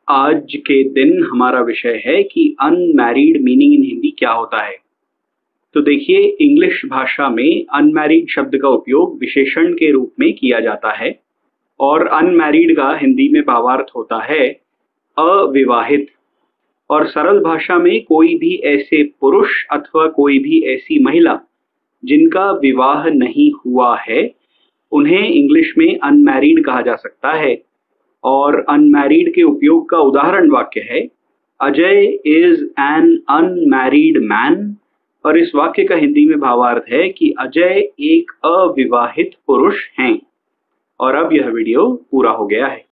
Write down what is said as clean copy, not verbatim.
आज के दिन हमारा विषय है कि अनमैरिड मीनिंग इन हिंदी क्या होता है। तो देखिए, इंग्लिश भाषा में अनमैरिड शब्द का उपयोग विशेषण के रूप में किया जाता है और अनमैरिड का हिंदी में भावार्थ होता है अविवाहित। और सरल भाषा में कोई भी ऐसे पुरुष अथवा कोई भी ऐसी महिला जिनका विवाह नहीं हुआ है, उन्हें इंग्लिश में अनमैरिड कहा जा सकता है। और अनमैरिड के उपयोग का उदाहरण वाक्य है, Ajay is an unmarried man. और इस वाक्य का हिंदी में भावार्थ है कि अजय एक अविवाहित पुरुष हैं। और अब यह वीडियो पूरा हो गया है।